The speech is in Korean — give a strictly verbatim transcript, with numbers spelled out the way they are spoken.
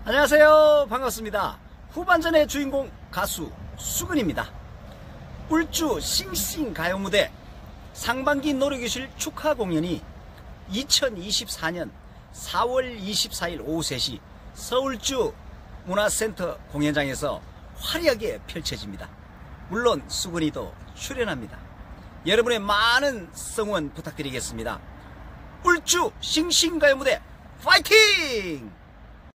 안녕하세요. 반갑습니다. 후반전의 주인공 가수 수근입니다. 울주 싱싱 가요무대 상반기 노래교실 축하 공연이 이천이십사년 사월 이십사일 오후 세시 서울주 문화센터 공연장에서 화려하게 펼쳐집니다. 물론 수근이도 출연합니다. 여러분의 많은 성원 부탁드리겠습니다. 울주 싱싱 가요무대 파이팅!